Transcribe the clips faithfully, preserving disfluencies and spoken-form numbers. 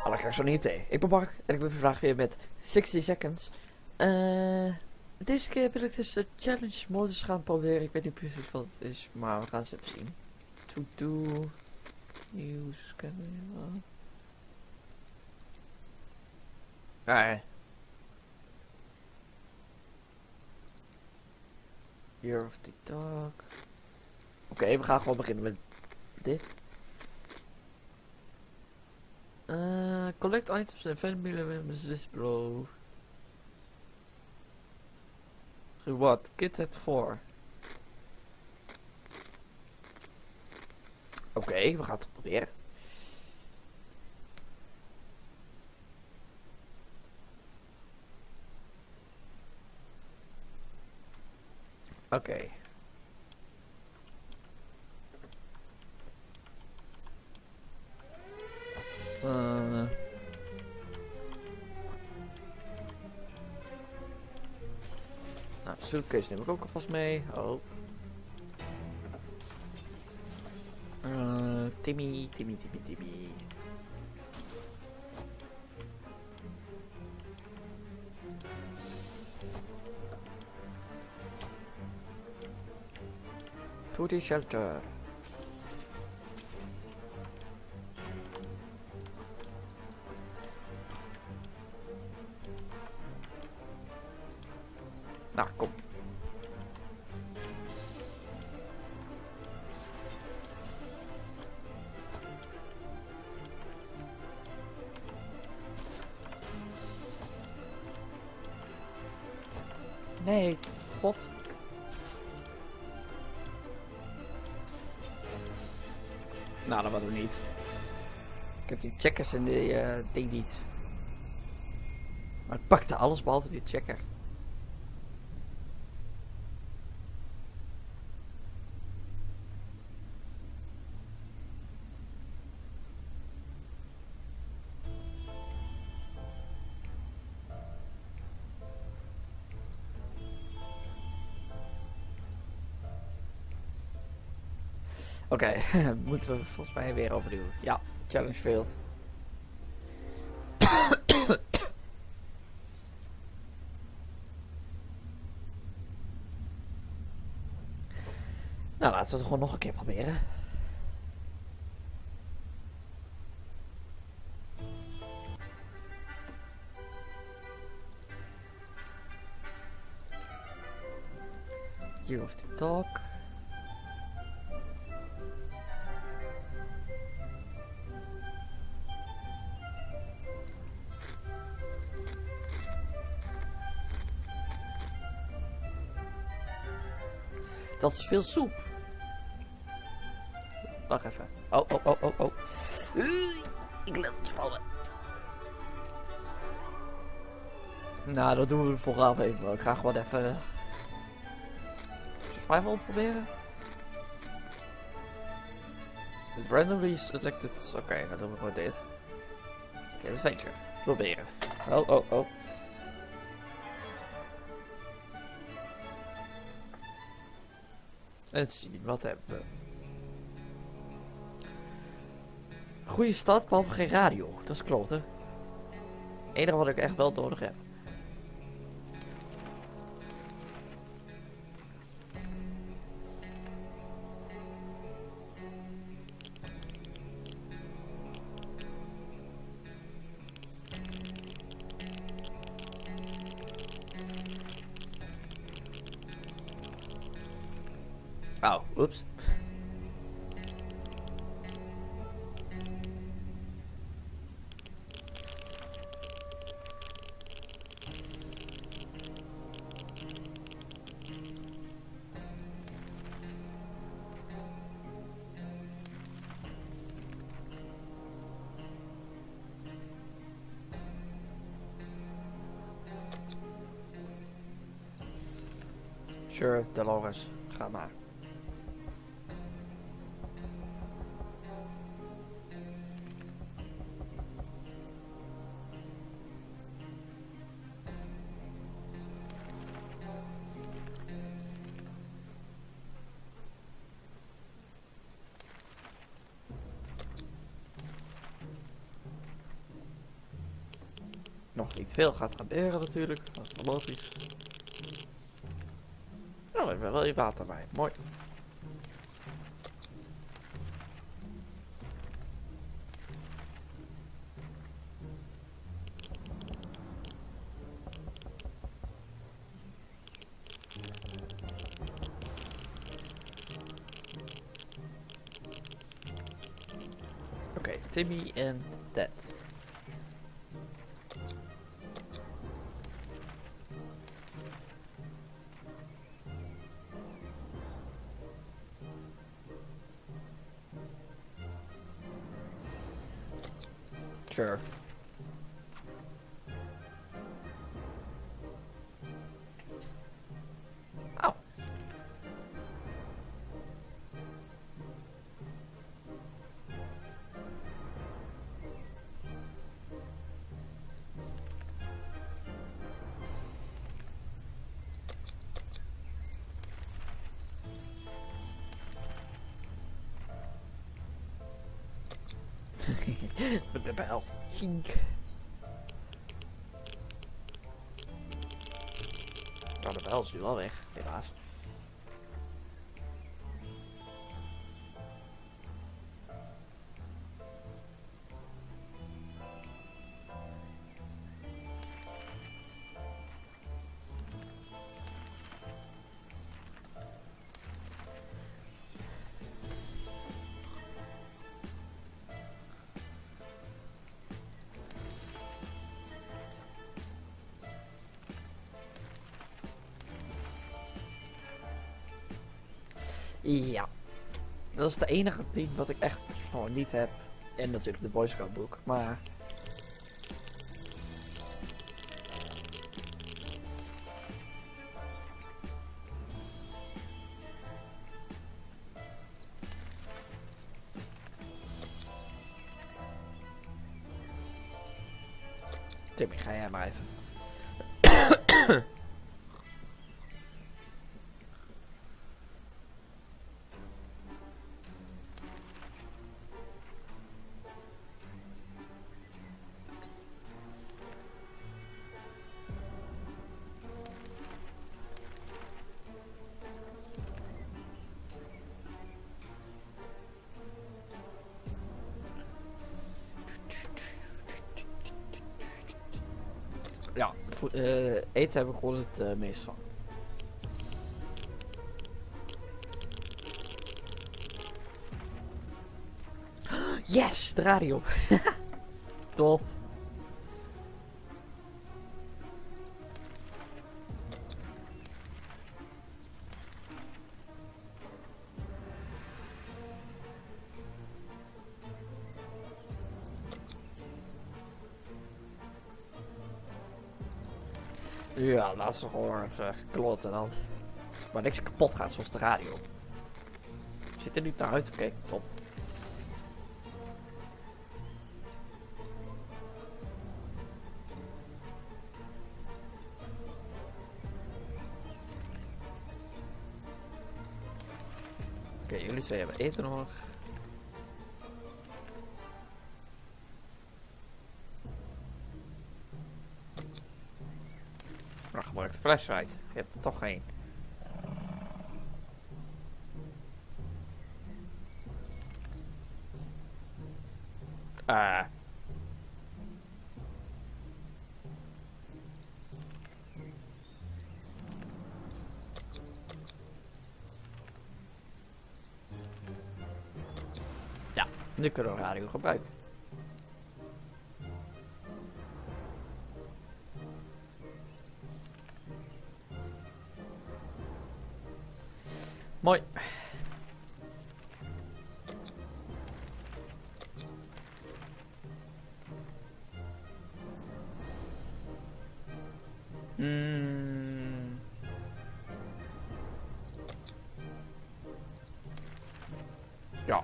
Hallo, graag zo niet thee. Ik ben Mark en ik ben vandaag weer met zestig seconds. Uh, deze keer wil ik dus de challenge modus gaan proberen. Ik weet niet precies wat het is, maar we gaan eens even zien. To do... Nieuws... Nee. Year of the Dog. Oké, okay, we gaan gewoon beginnen met dit. Uh, collect items and find millimeters this blow. Reward, kit at four. Oké, okay, we gaan het proberen. Oké. Okay. Uh, nou, suitcase neem ik ook alvast mee. Oh. Uh, Timmy, Timmy, Timmy, Timmy. To the shelter. Nou, kom. Nee, god. Nou, dat hadden we niet. Ik heb die checkers en die uh, ding niet. Maar ik pakte alles behalve die checker. Oké, okay, moeten we volgens mij weer overnieuw. Ja, challenge failed. Nou, laten we het gewoon nog een keer proberen. Year of the Dog. Dat is veel soep. Wacht even. Oh, oh, oh, oh, oh. Ik laat het vallen. Nou, dat doen we vooraf even. Ik ga gewoon even... survival proberen. Randomly selected. Oké, okay, dan doen we gewoon dit. Oké, okay, adventure. Proberen. Oh, oh, oh. En zien, wat hebben we? Goede stad, behalve geen radio. Dat is klopt, hè? Het enige wat ik echt wel nodig heb. Oh, oeps. Sure, Dolores, ga maar. nog niet veel gaat gebeuren natuurlijk. Dat is logisch. Oh, we hebben wel je water bij. Mooi. Oké, okay, Timmy en Ted. Sure. Oh. Met de bel. Hink. Nou, de bel is nu wel weg, helaas. Ja, dat is het enige ding wat ik echt gewoon niet heb. En natuurlijk de Boy Scout boek, maar... Timmy, ga jij maar even. Ja, uh, eten heb ik gewoon het uh, meest van. Yes, de radio. Top. Ja, laat ze gewoon even kloten dan. Maar niks kapot gaat zoals de radio. Zit er niet naar uit? Oké, okay, top. Oké, okay, jullie twee hebben eten nog. Maar gebruik de flashlight. Je hebt er toch geen. Ah. Uh. Ja, nu kunnen we radio gebruiken. Mooi. Mm. Ja.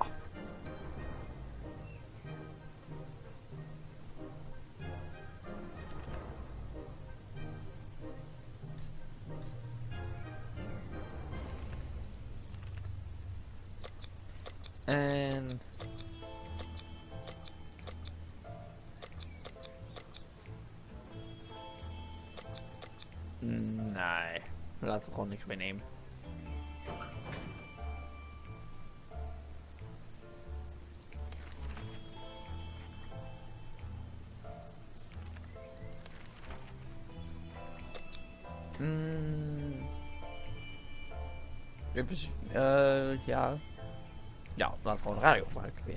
En... laten we gewoon niks meenemen. Mm. Even, uh, ja. Ja, laat gewoon de radio maken weer.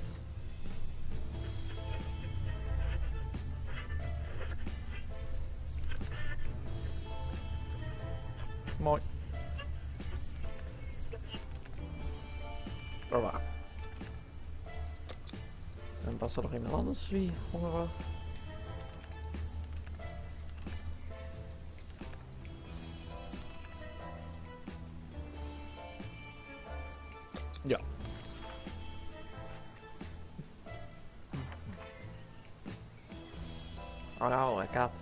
Mooi. Maar wacht. En was er nog iemand anders wie honger had? Ja. Oh nou, een kat.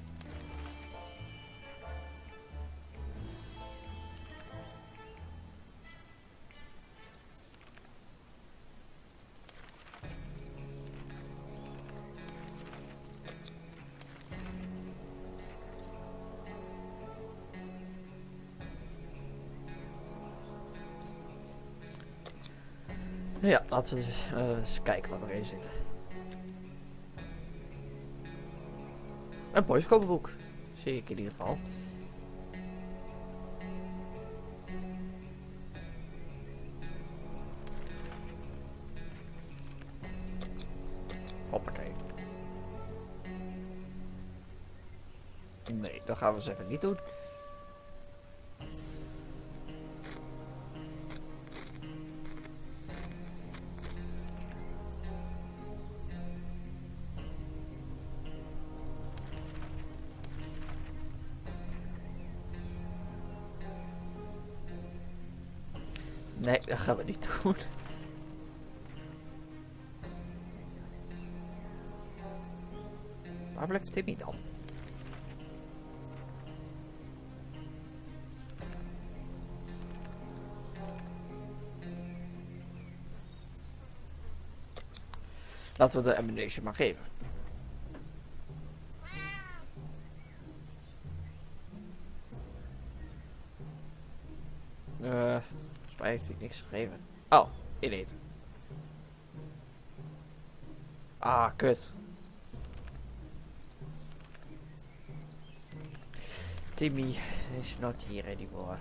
Ja, laten we dus, uh, eens kijken wat erin zit. Een boodschappenboek. Zie ik in ieder geval. Hoppakee. Nee, dat gaan we eens even niet doen. Nee, dat gaan we niet doen. Waar blijft Timmy dan? Laten we de ammunition maar geven. Eh, uh, volgens mij heeft hij niks gegeven. Oh, ineten. Ah, kut. Timmy is not here anymore.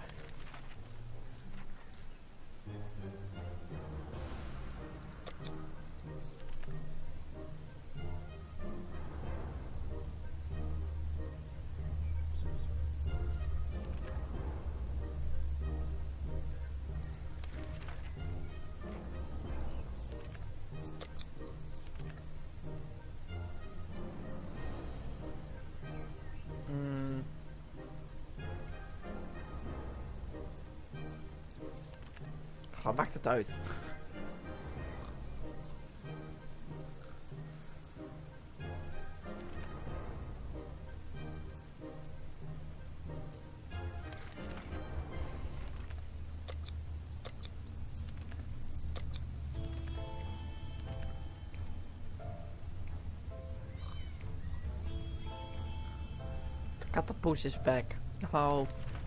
Wat maakt het uit? The catapult is back. Oh.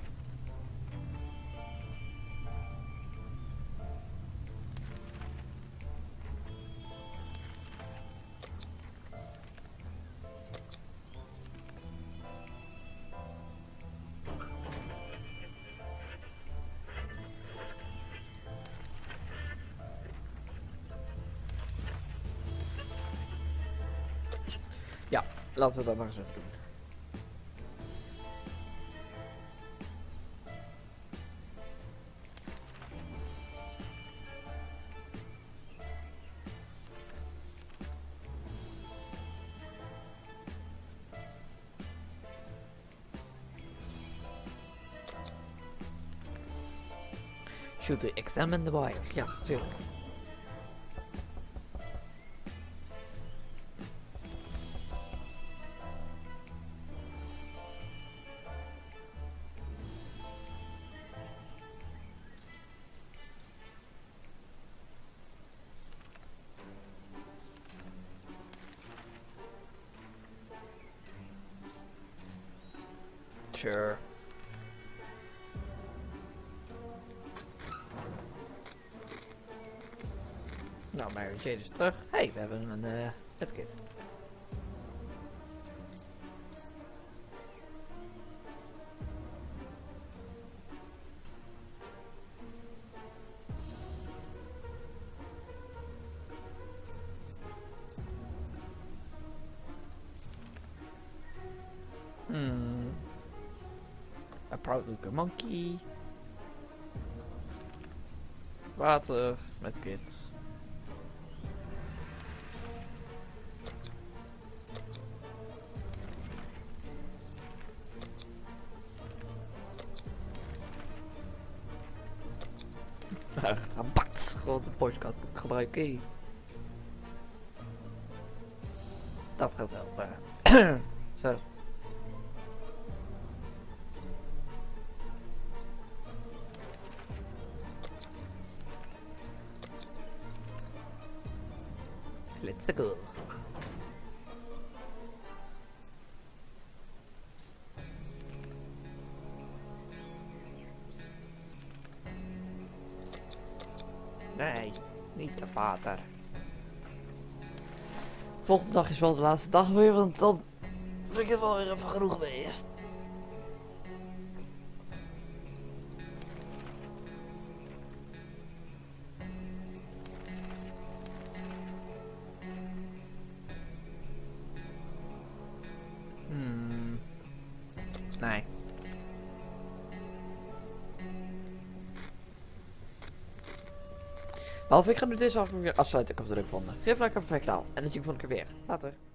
Ja, laten we dat maar eens even doen. Should we examine the bike? Ja, natuurlijk. Sure. Nou, Mary Jane is terug. Hey, we hebben een uh, medkit. Hmm. A proud looking monkey. Water, medkit. Rabat, gewoon de postcard gebruiken. Dat gaat helpen. Zo. Let's go. Nee, niet te water. Volgende dag is wel de laatste dag weer, want dan vind ik het wel weer even genoeg geweest. Hmm. Nee. Behalve ik ga nu deze aflevering weer afsluiten. Ik heb het leuk gevonden. Geef een like op mijn kanaal. En dan zie ik je volgende keer weer. Later.